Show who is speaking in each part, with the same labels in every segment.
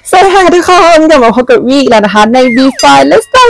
Speaker 1: สวัสดีค่ะทุกคนกลับมาพบกับวีแล้วนะคะใน B5 Let's Go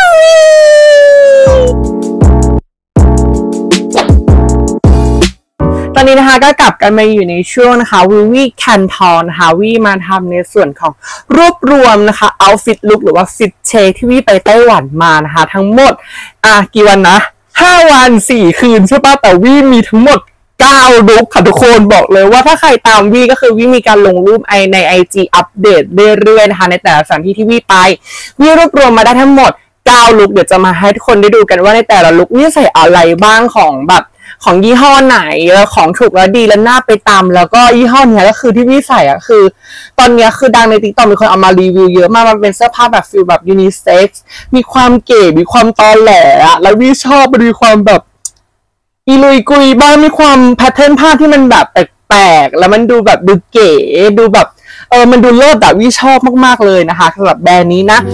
Speaker 1: ตอนนี้นะคะก็กลับกันมาอยู่ในช่วงนะคะวีแคนทอนนะคะวีมาทำในส่วนของรวบรวมนะคะเอาฟิตลุคหรือว่าฟิตเชคที่วีไปไต้หวันมานะคะทั้งหมดกี่วันนะ5 วัน 4 คืนใช่ปะแต่วีมีทั้งหมด9 ลุคค่ะทุกคนบอกเลยว่าถ้าใครตามวีก็คือวีมีการลงรูปใน IG อัปเดตเรื่อยๆนะคะในแต่ละสถานที่ที่วีไปวีรวบรวมมาได้ทั้งหมด9 ลุคเดี๋ยวจะมาให้ทุกคนได้ดูกันว่าในแต่ละลุควีใส่อะไรบ้างของแบบของยี่ห้อไหนแล้วของถูกแล้วดีแล้วน่าไปตามแล้วก็ยี่ห้อนี้ก็คือที่วีใส่คือตอนนี้คือดังใน TikTok มีคนเอามารีวิวเยอะมากมันเป็นเสื้อผ้าแบบฟิลแบบยูนิเซ็กซ์มีความเก๋มีความตอแหลแล้ววีชอบมันมีความแบบอีลุยกุยบ้างมีความแพทเทิร์นผ้าที่มันแบบแปลกๆแล้วมันดูแบบดูเก๋ดูแบบมันดูเลิศแบบวิชอบมากๆเลยนะคะสำหรับแบรนด์นี้นะ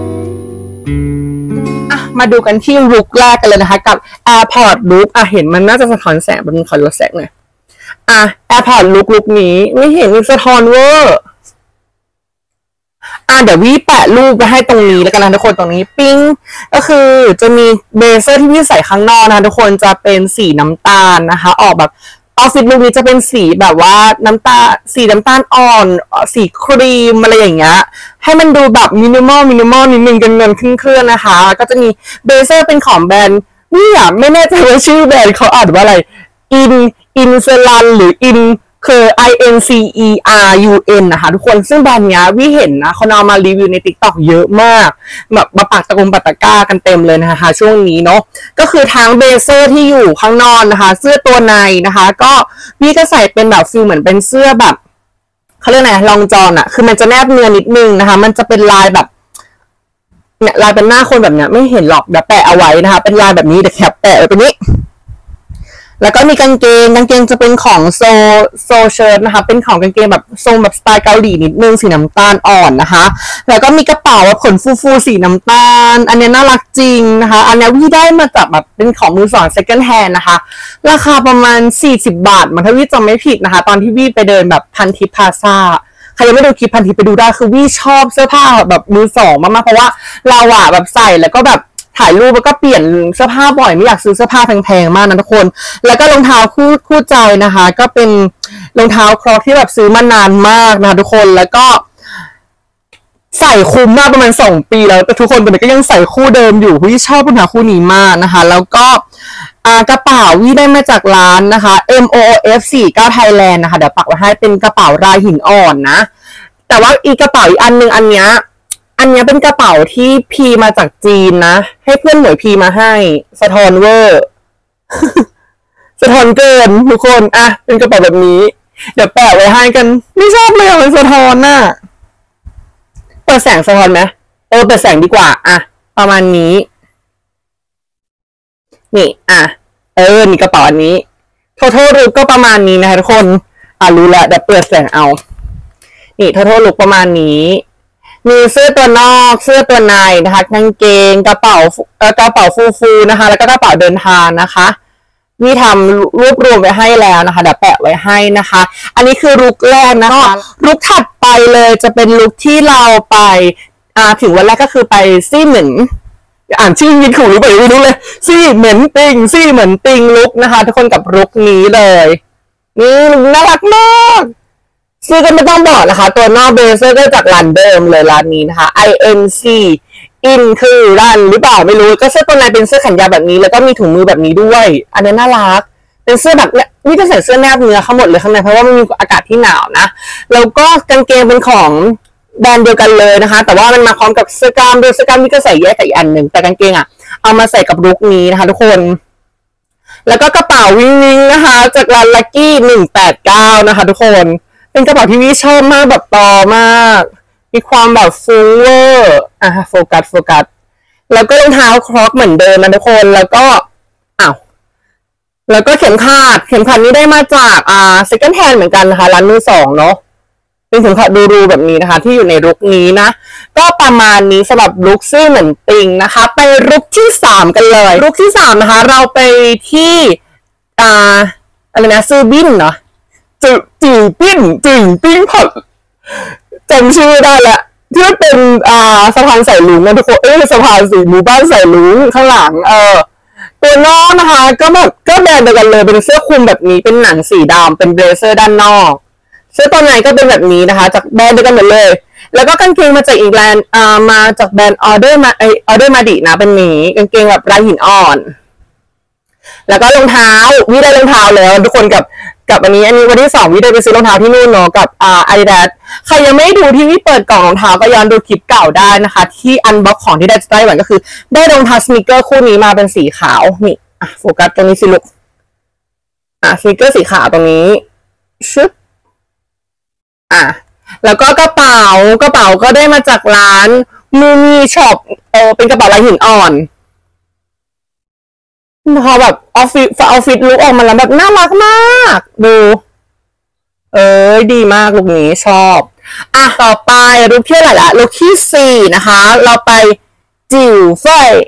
Speaker 1: มาดูกันที่ลุคแรกกันเลยนะคะกับ Airport Look เห็นมันน่าจะสะท้อนแสงเป็นขอลดแสงหน่อยAirport Look นี้ไม่เห็นมีสะท้อนเวอร์เดี๋ยววิแปะรูปไปให้ตรงนี้แล้วกันนะทุกคนตรงนี้ปิ้งก็คือจะมีเบเซอร์ที่วิใส่ข้างนอกนะทุกคนจะเป็นสีน้ำตาลนะคะออกแบบออฟฟิศลุคนี้จะเป็นสีแบบว่าสีน้ำตาลอ่อนสีครีมอะไรอย่างเงี้ยให้มันดูแบบมินิมอลนิดนึงกันเงินเคลื่อนนะคะก็จะมีเบเซอร์เป็นของแบรนด์นี่ไม่แน่ใจว่าชื่อแบรนด์เขาอ่านว่าอะไรอินเซรันหรือคือ INCERUN นะคะทุกคนซึ่งแบรนด์นี้วิเห็นนะเขาเอามารีวิวใน TikTok เยอะมากแบบมาปักตะกร้ากันเต็มเลยนะคะช่วงนี้เนาะก็คือทั้งเบเซอร์ที่อยู่ข้างนอกนะคะเสื้อตัวในนะคะก็วิก็ใส่เป็นแบบฟิลเหมือนเป็นเสื้อแบบเขาเรียกไงลองจอนคือมันจะแนบเนื้อนิดนึงนะคะมันจะเป็นลายแบบเนี่ยลายเป็นหน้าคนแบบเนี้ยไม่เห็นหรอกเดี๋ยวแปะเอาไว้นะคะเป็นลายแบบนี้เดี๋ยวแคปแปะไว้ตรงนี้แล้วก็มีกางเกงจะเป็นของโซเชิ้ตนะคะเป็นของกางเกงแบบทรงแบบสไตล์เกาหลีนิดนึงสีน้ำตาลอ่อนนะคะแล้วก็มีกระเป๋าแบบขนฟูสีน้ำตาลอันนี้น่ารักจริงนะคะอันนี้วิได้มาจากแบบเป็นของมือสอง second hand นะคะราคาประมาณ40 บาทมันถ้าวิจำไม่ผิดนะคะตอนที่วิไปเดินแบบพันทิพย์พลาซ่าใครยังไม่ดูคลิปพันทิพย์ไปดูได้คือวิชอบเสื้อผ้าแบบมือสองมากๆเพราะว่าเราแบบใส่แล้วก็แบบถ่ายรูปแล้วก็เปลี่ยนเสื้อผ้าบ่อยไม่อยากซื้อเสื้อผ้าแพงๆมากนะทุกคนแล้วก็รองเท้าคู่ใจนะคะก็เป็นรองเท้าครอกที่แบบซื้อมานานมากนะทุกคนแล้วก็ใส่คุ้มมากประมาณ2 ปีแล้วแต่ทุกคนตอนนี้ก็ยังใส่คู่เดิมอยู่พี่ชอบรองเท้าคู่นี้มากนะคะแล้วก็กระเป๋าวิได้มาจากร้านนะคะ MOF49 Thailand นะคะเดี๋ยวปักไว้ให้เป็นกระเป๋าลายหินอ่อนนะแต่ว่าอีกกระเป๋าอีกอันนึงอันนี้เป็นกระเป๋าที่พีมาจากจีนนะให้เพื่อนหมวยพีมาให้สะท้อนเวอร์สะท้อนเกินทุกคนเป็นกระเป๋าแบบนี้เดี๋ยวแปะไว้ให้กันไม่ชอบเลยมันสะท้อนเปิดแสงสะท้อนไหมเปิดแสงดีกว่าประมาณนี้นี่นี่กระเป๋าอันนี้total look ก็ประมาณนี้นะคะทุกคนรู้แล้วเดี๋ยวเปิดแสงเอานี่total lookประมาณนี้มีเสื้อตัวนอกเสื้อตัวในนะคะกางเกงกระเป๋าฟูนะคะแล้วก็กระเป๋าเดินทางนะคะมีทำรวบรวมไว้ให้แล้วนะคะเดี๋ยวแปะไว้ให้นะคะอันนี้คือลุคแรกนะคะลุคถัดไปเลยจะเป็นลุคที่เราไปถึงวันแรกก็คือไปซี่เหมือนอ่านชื่อยินขู่หรือเปล่าไม่รู้เลยซี่เหมือนติงลุคนะคะทุกคนกับลุคนี้เลยนี่น่ารักมากซื้อกันไม่ต้องบอกนะคะตัวนอกเบเซอร์ก็จากร้านเดิมเลยร้านนี้นะคะ INC คือร้านหรือเปล่าไม่รู้ก็เสื้อตัวในเป็นเสื้อแขนยาวแบบนี้แล้วก็มีถุงมือแบบนี้ด้วยอันนี้น่ารักเป็นเสื้อแบบนี่จะใส่เสื้อแนบเนื้อทั้งหมดเลยข้างในเพราะว่ามันมีอากาศที่หนาวนะแล้วก็กางเกงเป็นของแบรนด์เดียวกันเลยนะคะแต่ว่ามันมาพร้อมกับเสื้อกล้ามด้วยเสื้อกล้ามนี่ก็ใส่แยกกับอีกอันหนึ่งแต่กางเกงเอามาใส่กับลุคนี้นะคะทุกคนแล้วก็กระเป๋าวิงนะคะจากร้าน Lucky 189นะคะทุกคนเป็นกระเป๋าที่วิชอบมากแบบต่อมากมีความแบบฟูเวอร์โฟกัสแล้วก็รองเท้าครอกเหมือนเดิมนะทุกคนแล้วก็แล้วก็เข็มขัดนี้ได้มาจากsecond hand เหมือนกันนะคะร้านมือสองเนาะเป็นเข็มขัดดูแบบนี้นะคะที่อยู่ในลุคนี้นะก็ประมาณนี้สำหรับลุคซื่อเหมือนติงนะคะไปลุคที่3กันเลยลุคที่3นะคะเราไปที่อะไรนะซื้อบินเนาะจื่อปิ้งผัดจำชื่อได้แหละที่มันเป็นสะพานสายลุงนะทุกคนสะพานสีหมู่บ้านสายลุงข้างหลังตัวนอกนะคะก็แบบก็แบรนด์เดียวกันเลยเป็นเสื้อคลุมแบบนี้เป็นหนังสีดำเป็นเบลเซอร์ด้านนอกเสื้อตัวในก็เป็นแบบนี้นะคะจากแบรนด์เดียวกันหมดเลยแล้วก็กางเกงมาจากอีกแบรนด์มาจากแบรนด์ออเดอร์มาดินะเป็นนี้กางเกงแบบลายหินอ่อนแล้วก็รองเท้าวิได้รองเท้าแล้วทุกคนกับอันนี้วันที่2วิได้ไปซื้อรองเท้าที่นู่นเนาะกับAdidas ใครยังไม่ดูที่วิเปิดกล่องรองเท้าก็ย้อนดูคลิปเก่าได้นะคะที่อันบ็อกของที่ได้จากไต้หวันก็คือได้รองเท้าสนิเกอร์คู่นี้มาเป็นสีขาวนี่โฟกัสตรงนี้สิลูกสนิเกอร์สีขาวตรงนี้ชึบแล้วก็กระเป๋าก็ได้มาจากร้านมูมีช็อปเป็นกระเป๋าลายหินอ่อนพอแบบออฟฟิศลุกออกมาแล้วแบบน่ารักมากดูดีมากลุคนี้ชอบต่อไปลุคที่อะไรละลุคที่4นะคะเราไปจิ๋วเฟ่ย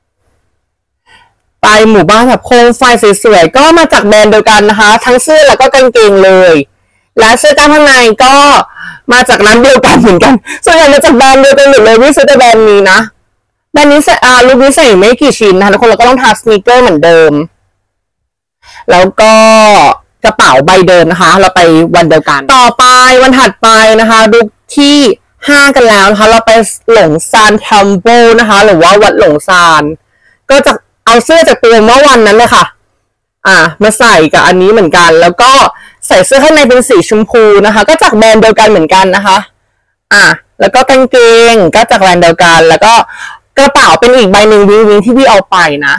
Speaker 1: ไปหมู่บ้านแบบโคมไฟสวยๆก็มาจากแบรนด์เดียวกันนะคะทั้งเสื้อแล้วก็กางเกงเลยและเสื้อกล้ามข้างในก็มาจากร้านเดียวกันเหมือนกันส่วนใหญ่มาจากแบรนด์เดียวกันหมดเลยไม่ซื้อแต่แบรนด์นี้นะแบรนด์นี้ลุคนี้ใส่ไม่กี่ชิ้นนะคะทุกคนเราก็ต้องทาสนีกเกอร์เหมือนเดิมแล้วก็กระเป๋าใบเดิมนะคะเราไปวันเดียวกันต่อไปวันถัดไปนะคะลุคที่5กันแล้วนะคะเราไปหลงซานแคมโบนะคะหรือว่าวัดหลงซานก็จะเอาเสื้อจากตัวเมื่อวันนั้นเลยค่ะมาใส่กับอันนี้เหมือนกันแล้วก็ใส่เสื้อข้างในเป็นสีชมพูนะคะก็จากแบรนด์เดียวกันเหมือนกันนะคะแล้วก็กางเกงก็จากแบรนด์เดียวกันแล้วก็กระเป๋าเป็นอีกใบหนึ่งวิงที่พี่เอาไปนะ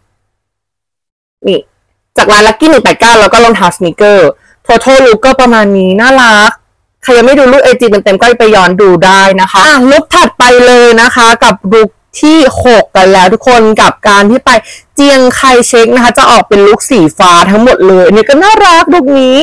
Speaker 1: นี่จากร้านลัคกี้189แล้วก็รองเท้าสนิเกอร์total look ก็ประมาณนี้น่ารักใครยังไม่ดูรูปIGเต็มๆก็ไปย้อนดูได้นะคะลุคถัดไปเลยนะคะกับลุคที่6กันแล้วทุกคนกับการที่ไปเจียงไคเชกนะคะจะออกเป็นลุคสีฟ้าทั้งหมดเลยอันนี้ก็น่ารักลุคนี้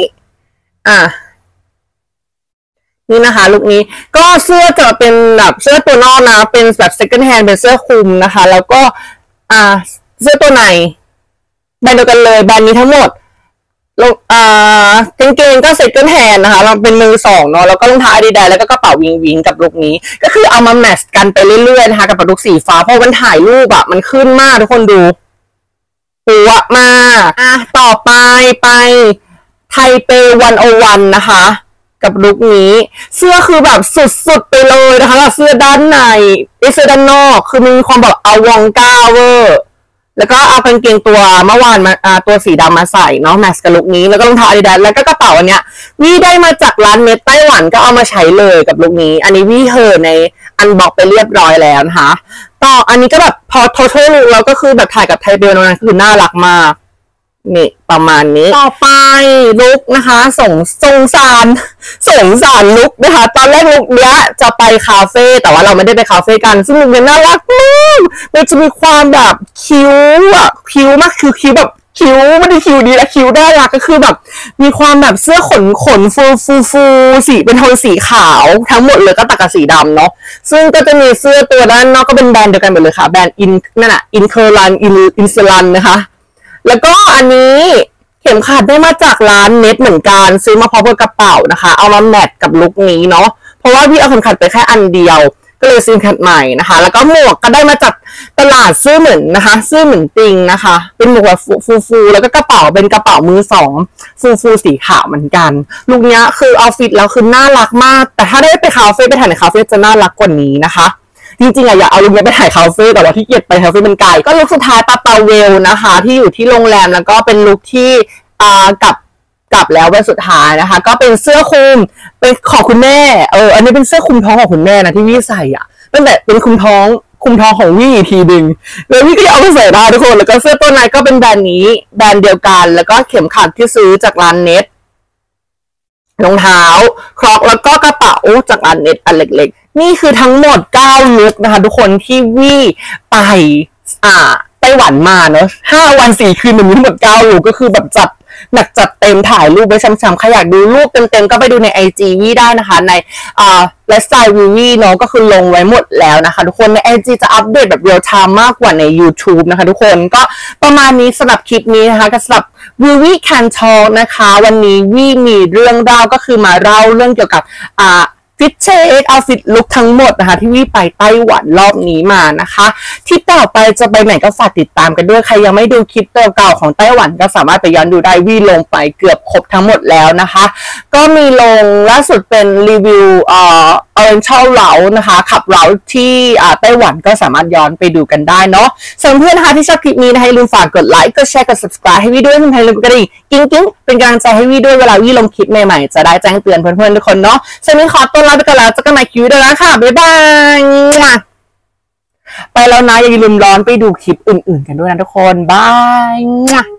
Speaker 1: นี่นะคะลุคนี้ก็เสื้อจะเป็นแบบเสื้อตัวนอกนะเป็นแบบ second hand เป็นเสื้อคลุมนะคะแล้วก็เสื้อตัวในแบรนด์เดียวกันเลยแบรนด์นี้ทั้งหมดกางเกงก็ second hand นะคะเราเป็นมือสองเนาะแล้วก็รองเท้า Adidas แล้วก็กระเป๋าวิงกับลุคนี้ก็คือเอามาแมทช์กันไปเรื่อยๆนะคะกับลุคสีฟ้าเพราะวันถ่ายรูปมันขึ้นมากทุกคนดูปัวมากต่อไปไทเป101นะคะกับลุคนี้เสื้อคือแบบสุดๆไปเลยนะคะเสื้อด้านในเสื้อด้านนอกคือมีความแบบอวองก้าเวอร์แล้วก็เอากางเกงตัวเมื่อวานมาตัวสีดำมาใส่เนาะแมทช์กับลุคนี้แล้วก็รองเท้าAdidasแล้วก็กระเป๋าอันเนี้ยวี่ได้มาจากร้านเน็ตไต้หวันก็เอามาใช้เลยกับลุคนี้อันนี้วี่เหอในอันบ็อกไปเรียบร้อยแล้วนะคะต่ออันนี้ก็แบบพอtotal lookแล้วก็คือแบบถ่ายกับไทเปนั้นคือน่ารักมากนี่ประมาณนี้ต่อไปลุคนะคะสงสารลุคนะคะตอนแรกลุคเนี้ยจะไปคาเฟ่แต่ว่าเราไม่ได้ไปคาเฟ่กันซึ่งลุคเนี้ยน่ารักมากมันจะมีความแบบคิ้วมากคือคิ้วแบบคิ้วไม่ได้คิ้วดีและคิ้วน่ารักก็คือแบบมีความแบบเสื้อขนฟูสีเป็นโทนสีขาวทั้งหมดเลยก็ตัดกับสีดำเนาะซึ่งก็จะมีเสื้อตัวด้านนอกก็เป็นแบรนด์เดียวกันหมดเลยค่ะแบรนด์นั่นน่ะอินเคอรันอินเซลันนะคะแล้วก็อันนี้เข็มขัดได้มาจากร้านเน็ตเหมือนกันซื้อมาพร้อมกับกระเป๋านะคะเอามาแมทกับลุคนี้เนาะเพราะว่าพี่เอาเข็มขัดไปแค่อันเดียวก็เลยซื้อเข็มขัดใหม่นะคะแล้วก็หมวกก็ได้มาจากตลาดซื้อเหมือนนะคะซื้อเหมือนติงนะคะเป็นหมวกแบบฟูแล้วก็กระเป๋าเป็นกระเป๋ามือสองฟูสีขาวเหมือนกันลุคนี้คือเอาฟิตแล้วคือน่ารักมากแต่ถ้าได้ไปคาเฟ่ไปถ่ายในคาเฟ่จะน่ารักกว่านี้นะคะจริงๆอยากเอาลุคนี้ไปถ่ายคาเฟ่แต่ว่าที่เกียจไปคาเฟ่มันไกลก็ลุคสุดท้ายปาเวลนะคะที่อยู่ที่โรงแรมแล้วก็เป็นลุคที่กลับแล้ววันสุดท้ายนะคะก็เป็นเสื้อคลุมเป็นของคุณแม่อันนี้เป็นเสื้อคลุมท้องของคุณแม่นะที่วี่ใส่ตั้งแต่เป็นคลุมท้องของวี่ทีนึงแล้ววี่ก็เอาไปใส่ได้ทุกคนแล้วก็เสื้อตัวในก็เป็นแบรนด์นี้แบรนด์เดียวกันแล้วก็เข็มขัดที่ซื้อจากร้านเน็ตรองเท้าครอกแล้วก็กระเป๋าจากร้านเน็ตอันเล็กๆนี่คือทั้งหมด9ลุคนะคะทุกคนที่วี่ไปไต้หวันมาเนอะ5 วัน 4 คืนมันมีทั้งหมด9ลุคก็คือแบบจัดหนักจัดเต็มถ่ายรูปไว้ช้ำๆใครอยากดูรูปเต็มๆก็ไปดูใน IG วี่ได้นะคะในไลฟ์สไตล์วี่เนาะก็คือลงไว้หมดแล้วนะคะทุกคนใน IG จะอัปเดตแบบเรียลไทม์มากกว่าใน YouTube นะคะทุกคนก็ประมาณนี้สำหรับคลิปนี้นะคะสำหรับวี่ Can Talk นะคะวันนี้วี่มีเรื่องเล่าก็คือมาเล่าเรื่องเกี่ยวกับฟิตเช็คเอาฟิตลุคทั้งหมดนะคะที่วี่ไปไต้หวันรอบนี้มานะคะที่ต่อไปจะไปไหนก็ฝากติดตามกันด้วยใครยังไม่ดูคลิปเก่าๆของไต้หวันก็สามารถไปย้อนดูได้วี่ลงไปเกือบครบทั้งหมดแล้วนะคะก็มีลงล่าสุดเป็นรีวิวOriental Route นะคะขับ Route ที่ไต้หวันก็สามารถย้อนไปดูกันได้เนาะส่วนเพื่อนนะคะที่ชอบคลิปนี้นะคะอย่าลืมฝากกดไลค์กดแชร์กด subscribe ให้วี่ด้วยให้ลืมกระดิ่งกิ๊งๆเป็นกำลังใจให้วี่ด้วยเวลาวี่ลงคลิปใหม่ๆจะได้แจ้งเตือนเพื่อนๆทุกคนเนาะสำหรับนี้ขอตัวลาไปก่อนแล้วเจอกันใหม่คลิปวิดีโอหน้าค่ะบ๊ายบายไปแล้วนะอย่าลืมร้อนไปดูคลิปอื่นๆกันด้วยนะทุกคนบาย